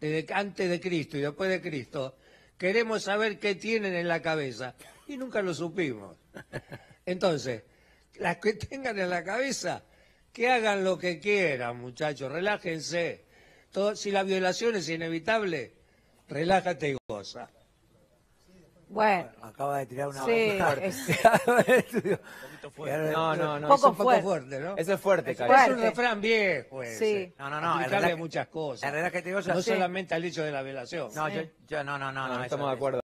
antes de Cristo y después de Cristo, queremos saber qué tienen en la cabeza y nunca lo supimos. Entonces, las que tengan en la cabeza, que hagan lo que quieran, muchachos, relájense. Si la violación es inevitable, relájate y goza. Bueno, acaba de tirar una sí, No, poco es un poco fuerte, ¿no? Eso es fuerte, Es Cari. un refrán viejo ese. Sí. No, aplicable a muchas cosas. En realidad que te digo, no solamente al hecho de la violación. no, no, estamos de acuerdo.